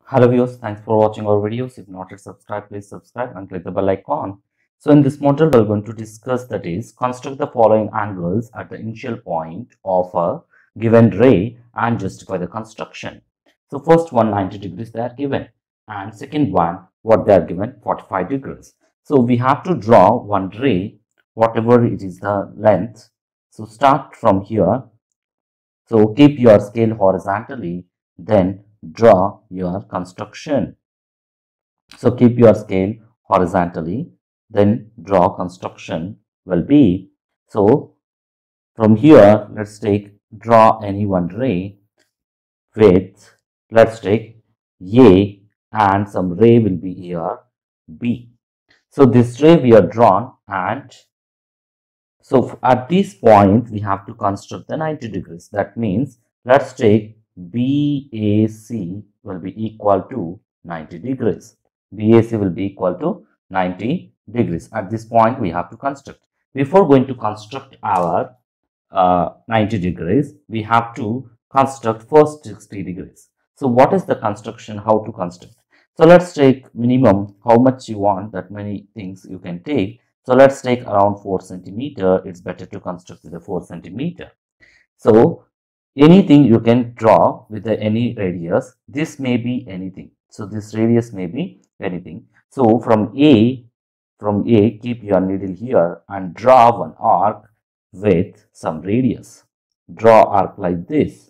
Hello viewers, thanks for watching our videos. If not yet subscribed, please subscribe and click the bell icon. So in this module, we're going to discuss, that is, construct the following angles at the initial point of a given ray and justify the construction. So first one, 90 degrees they are given, and second one, what they are given, 45 degrees. So we have to draw one ray, whatever it is the length. So start from here. So keep your scale horizontally, then draw your construction. So keep your scale horizontally, then draw construction will be. So from here, let's draw any one ray with, let's take A, and some ray will be here B. So this ray we are drawn, and so at this point we have to construct the 90 degrees. That means let's take BAC will be equal to 90 degrees. BAC will be equal to 90 degrees. At this point we have to construct. Before going to construct our 90 degrees, we have to construct first 60 degrees. So what is the construction, how to construct? So let's take minimum, how much you want, that many things you can take. So let's take around 4 centimeter. It's better to construct with a 4 centimeter. So anything you can draw with any radius. This may be anything. So this radius may be anything. So from A, keep your needle here and draw one arc with some radius. Draw arc like this.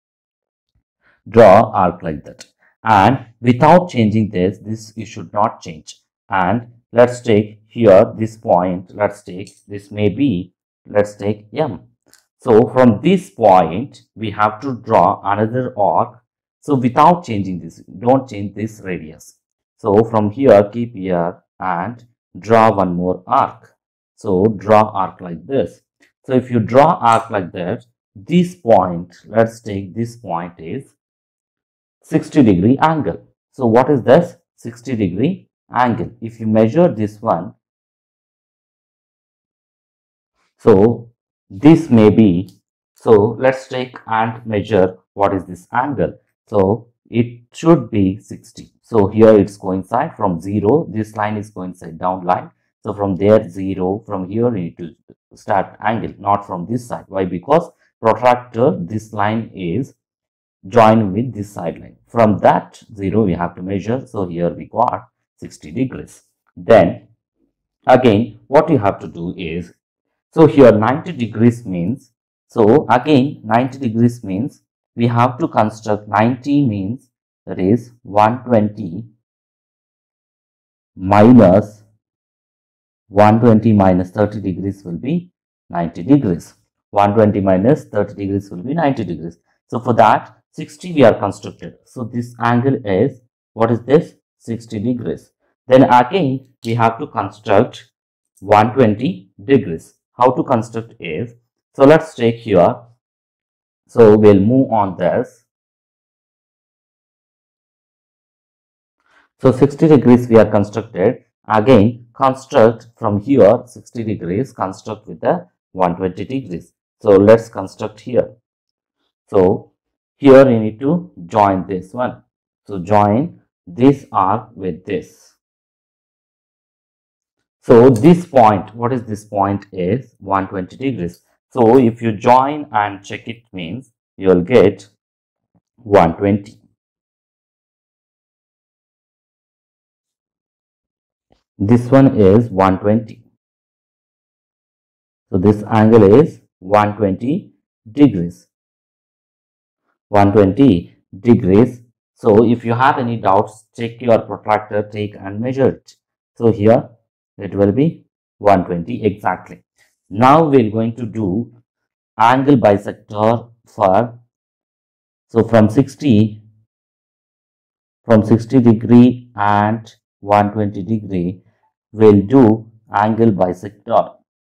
Draw arc like that. And without changing this you should not change. And let's take here this point. Let's take this may be, let's take M. So from this point we have to draw another arc. So without changing this, don't change this radius. So from here, keep here and draw one more arc. So draw arc like this. So if you draw arc like that, this point, let's take this point is 60-degree angle. So what is this? 60-degree angle. If you measure this one, so this may be, so let's take and measure what is this angle. So it should be 60. So here it's coincide from 0. This line is coincide down line. So from there 0, from here you need to start angle, not from this side. Why? Because protractor, this line is joined with this side line. From that 0 we have to measure. So here we got 60 degrees. Then again what you have to do is, so here 90 degrees means, so again 90 degrees means we have to construct 90 means, that is 120 minus 30 degrees will be 90 degrees. 120 minus 30 degrees will be 90 degrees. So for that 60 we are constructed. So this angle is, what is this? 60 degrees. Then again we have to construct 120 degrees. How to construct is, so let's take here. So we'll move on this. So 60 degrees we are constructed. Again construct from here 60 degrees, construct with the 120 degrees. So let's construct here. So here you need to join this one. So join this arc with this. So this point, what is this point, is 120 degrees. So if you join and check it, means you will get 120. This one is 120. So this angle is 120 degrees. 120 degrees. So if you have any doubts, check your protractor, take and measure it. So here it will be 120 exactly. Now we're going to do angle bisector for, so from 60 degree and 120 degree, we'll do angle bisector.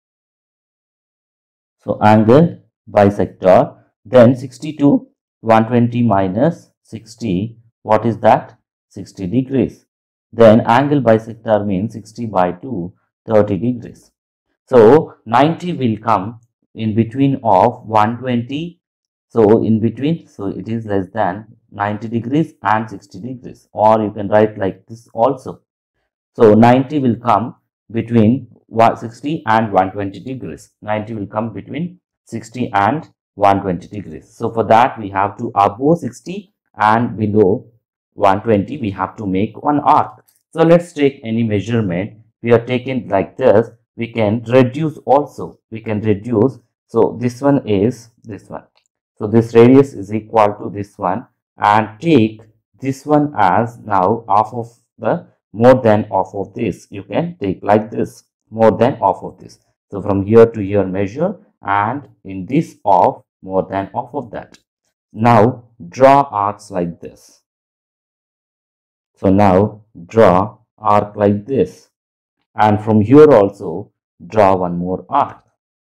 So angle bisector, then 60 to 120 minus 60, what is that? 60 degrees. Then angle bisector means 60 by 2, 30 degrees. So 90 will come in between of 120. So in between, so it is less than 90 degrees and 60 degrees, or you can write like this also. So 90 will come between 60 and 120 degrees. 90 will come between 60 and 120 degrees. So for that we have to above 60 and below 120 we have to make one arc. So let's take any measurement. We are taking like this. We can reduce also. We can reduce. So this one is this one. So this radius is equal to this one, and take this one as now half of the more than half of this. You can take like this, more than half of this. So from here to here measure, and in this half more than half of that. Now draw arcs like this. So now draw arc like this, and from here also draw one more arc.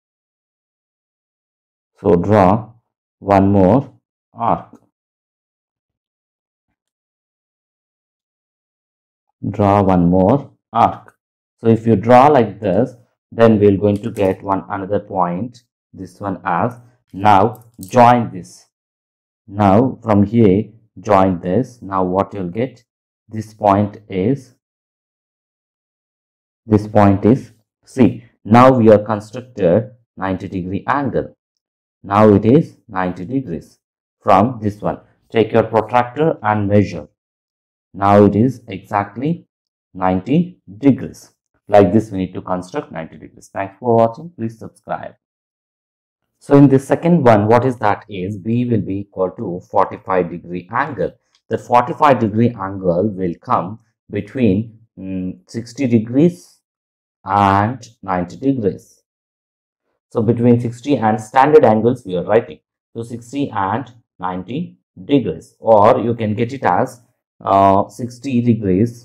So draw one more arc. Draw one more arc. So if you draw like this, then we're going to get one another point, this one as. Now join this. Now from here join this. Now what you'll get, this point is C. Now we are constructed 90-degree angle. Now it is 90 degrees from this one. Take your protractor and measure. Now it is exactly 90 degrees. Like this we need to construct 90 degrees. Thanks for watching. Please subscribe. So in the second one, what is that is B will be equal to 45-degree angle. The 45-degree angle will come between 60 degrees and 90 degrees. So between 60 and standard angles we are writing. So 60 and 90 degrees, or you can get it as 60 degrees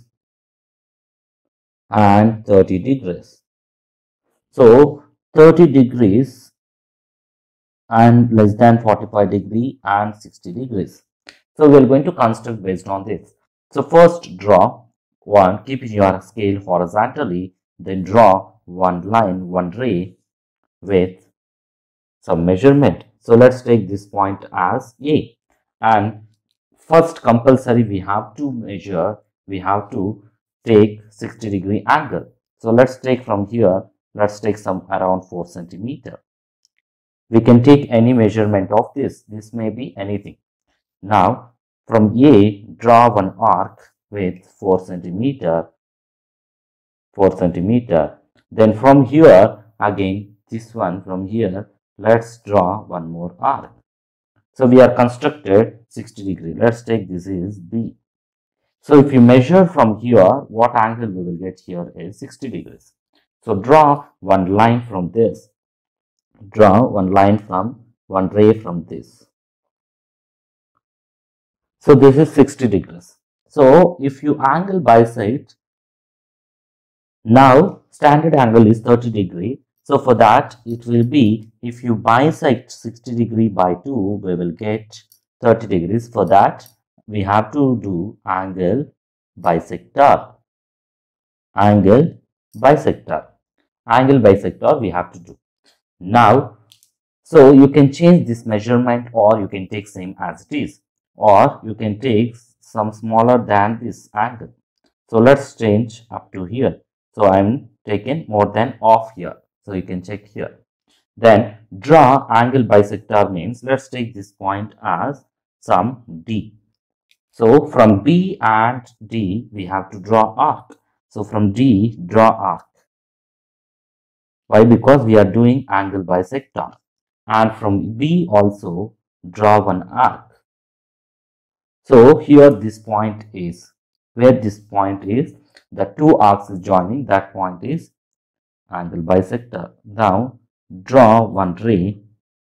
and 30 degrees. So 30 degrees and less than 45 degree and 60 degrees. So we are going to construct based on this. So first draw one, keep your scale horizontally, then draw one line, one ray with some measurement. So let's take this point as A, and first compulsory we have to measure, we have to take 60-degree angle. So let's take from here, let's take some around 4 centimeter. We can take any measurement of this may be anything. Now from A draw one arc with 4 centimeter. Then from here again this one, from here let's draw one more arc. So we are constructed 60 degree. Let's take this is B. So if you measure from here, what angle we will get here is 60 degrees. So draw one line from this. Draw one line from one ray from this. So this is 60 degrees. So if you angle bisect, now standard angle is 30 degree. So for that it will be, if you bisect 60 degree by 2, we will get 30 degrees. For that we have to do angle bisector. Angle bisector we have to do. Now, so you can change this measurement, or you can take same as it is, or you can take some smaller than this angle. So let's change up to here. So I'm taking more than half here. So you can check here. Then draw angle bisector means, let's take this point as some D. So from B and D we have to draw arc. So from D draw arc. Why? Because we are doing angle bisector. And from B also draw one arc. So here this point is, where this point is, the two arcs is joining, that point is angle bisector. Now draw one ray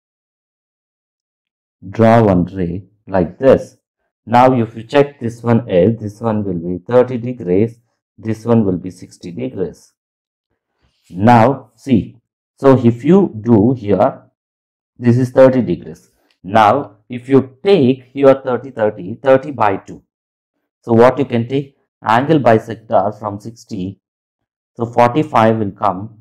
like this. Now if you check, this one is, this one will be 30 degrees, this one will be 60 degrees. Now see, so if you do here, this is 30 degrees. Now if you take here 30 by 2. So what you can take, angle bisector from 60. So 45 will come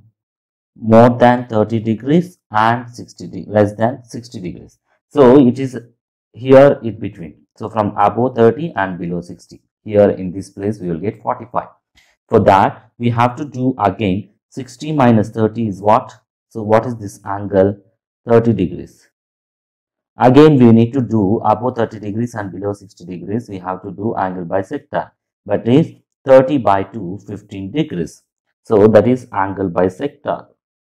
more than 30 degrees and 60 less than 60 degrees. So it is here in between. So from above 30 and below 60. Here in this place we will get 45. For that we have to do again 60 minus 30 is what? So what is this angle? 30 degrees. Again we need to do above 30 degrees and below 60 degrees. We have to do angle bisector. But is 30 by 2, 15 degrees. So that is angle bisector.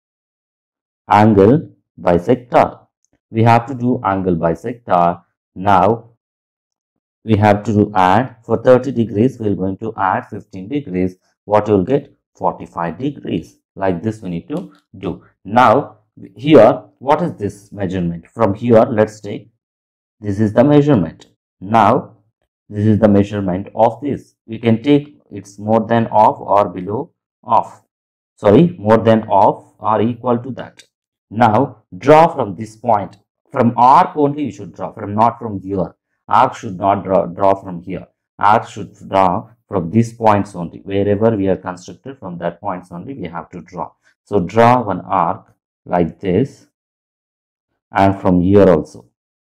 Angle bisector. We have to do angle bisector. Now we have to add for 30 degrees, we're going to add 15 degrees. What you'll get? 45 degrees. Like this we need to do. Now here, what is this measurement? From here, let's take this is the measurement. Now this is the measurement of this. We can take it's more than of or below of. Sorry, more than of or equal to that. Now draw from this point. From arc only you should draw, from not from here. Arc should not draw from here. Arc should draw from these points only. Wherever we are constructed, from that points only we have to draw. So draw one arc like this, and from here also.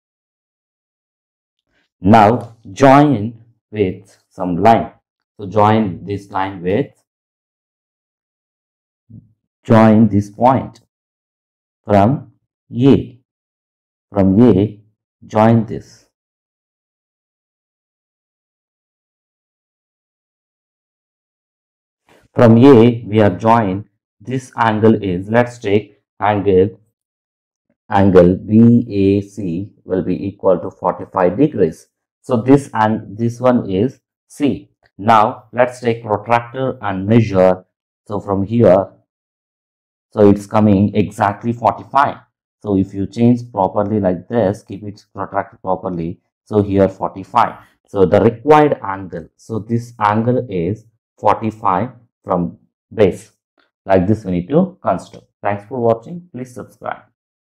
Now join with some line. So join this line with, join this point from A. From A, join this. From A, we are joined. This angle is, let's take angle BAC will be equal to 45 degrees. So this and this one is C. Now let's take protractor and measure. So from here, so it's coming exactly 45. So if you change properly like this, keep it protracted properly. So here 45. So the required angle. So this angle is 45 from base. Like this we need to construct. Thanks for watching. Please subscribe.